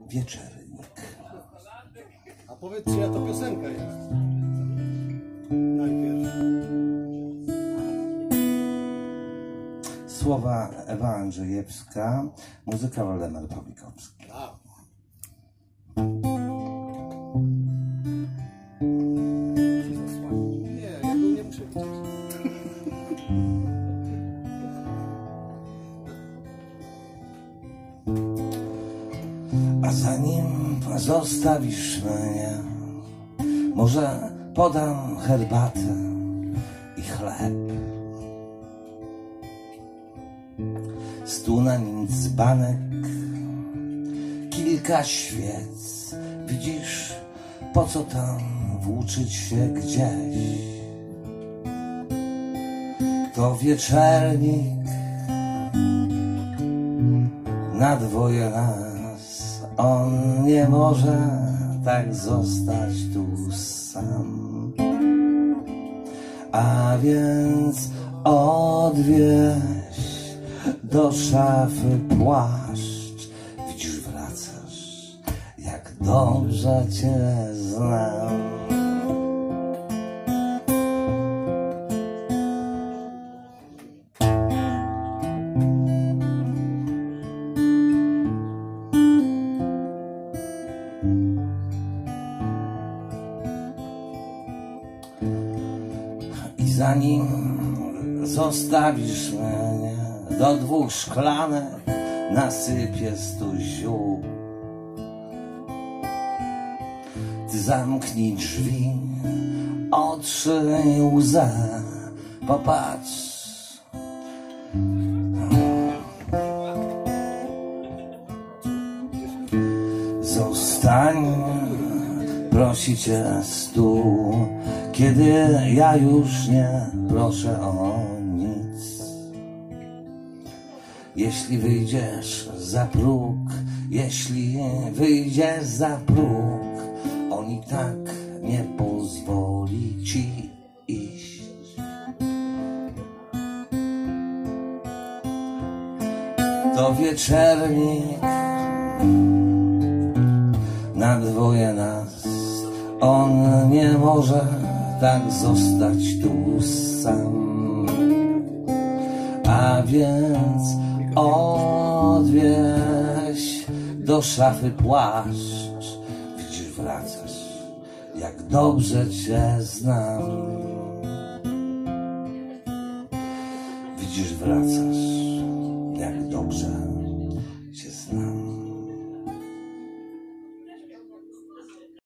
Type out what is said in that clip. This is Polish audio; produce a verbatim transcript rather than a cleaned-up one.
Wieczernik. A powiedz, czyja to piosenka jest? Najpierw. Słowa Ewa Andrzejewska, muzyka Waldemar Pawlikowski. A. Nie, ja go nie muszę widzieć. A zanim zostawisz mnie, może podam herbatę i chleb. Stół na nim dzbanek, kilka świec. Widzisz, po co tam włóczyć się gdzieś? To wieczernik, na dwoje nas. On nie może tak zostać tu sam. A więc odwieź do szafy płaszcz. Widzisz, wracasz, jak dobrze cię znam. I zanim zostawisz mnie, do dwóch szklanek nasypię stu ziół. Ty zamknij drzwi, otrzyj łzę, popatrz. Zostań, prosi cię stół, kiedy ja już nie proszę o nic. Jeśli wyjdziesz za próg, jeśli wyjdziesz za próg, on i tak nie pozwoli ci iść. To wieczernik, na dwoje nas. On nie może tak zostać tu sam. A więc odwieź do szafy płaszcz. Widzisz, wracasz, jak dobrze cię znam. Widzisz, wracasz, jak dobrze